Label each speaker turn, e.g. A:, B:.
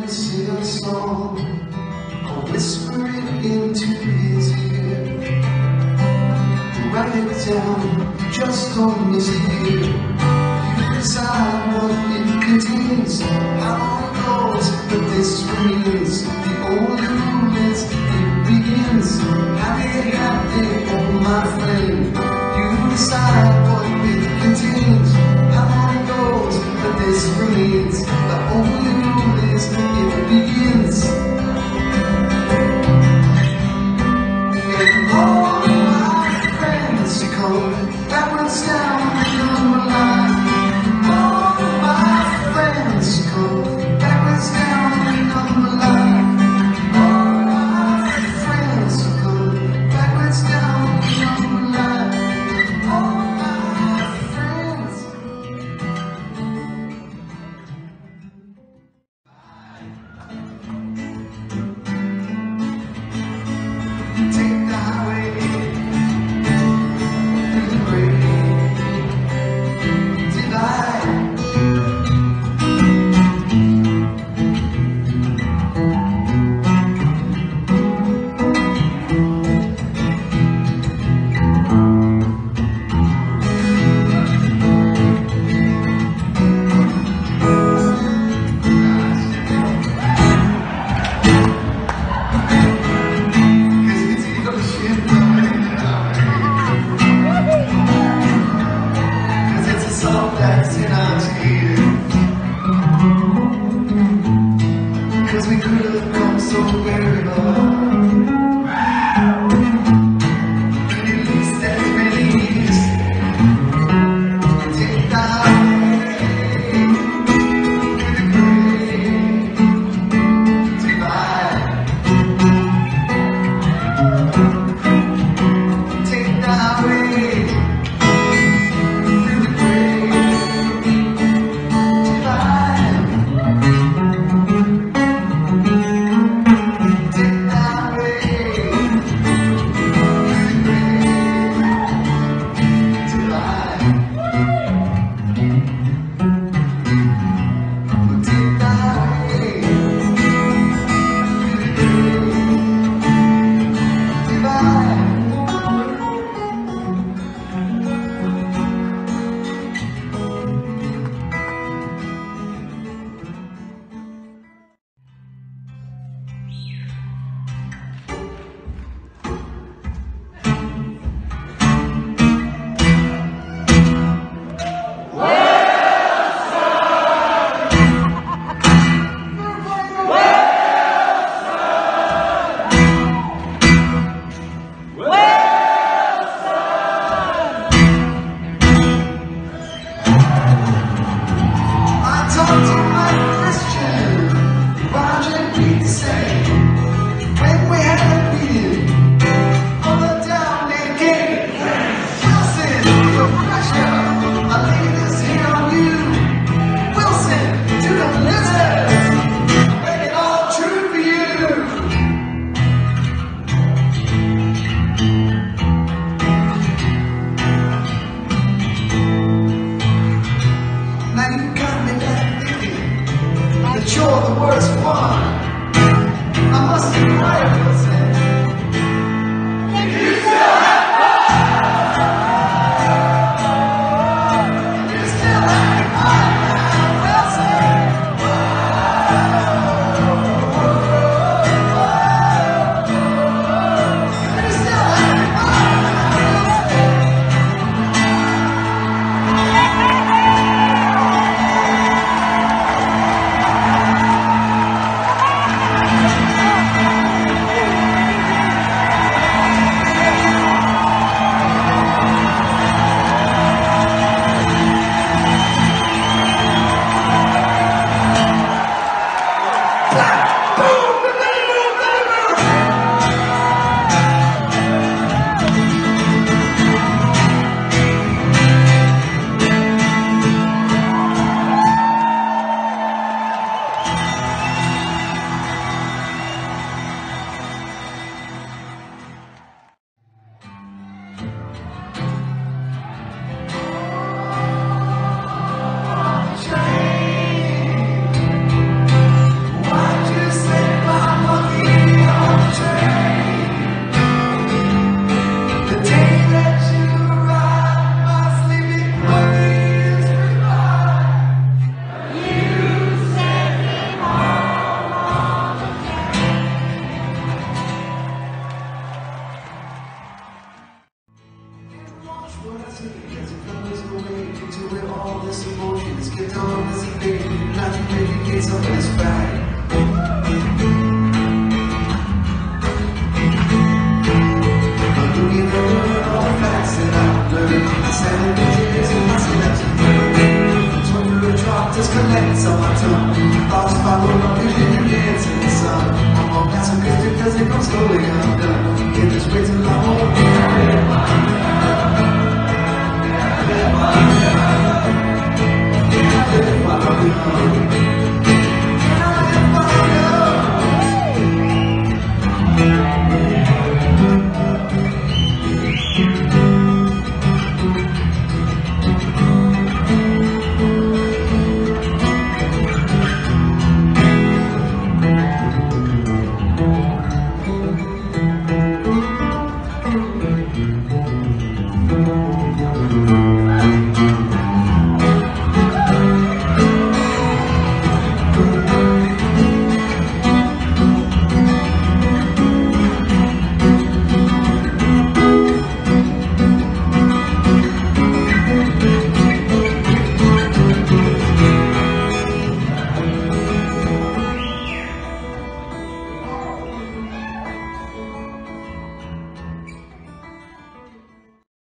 A: sing a song or whisper it into his ear. Write it down just on this ear. You decide what it contains, how long it goes, but this remains. The only rule is it begins. Have it, oh my friend. You decide what it contains, how long it goes, but this remains. The only rule is it begins. And all my friends come backwards down the number line. All my friends come backwards down the number line. All my friends come backwards down the number line. All my friends. Take the highway through the great divide. That's in our tears. 'Cause we could have come so very far. At least as many years. Take the highway through the great divide. Take the highway. You're the worst one. I must inquire, Wilson. You still have fun. You still have fun now, Wilson. You still have fun now, Wilson. what's going on.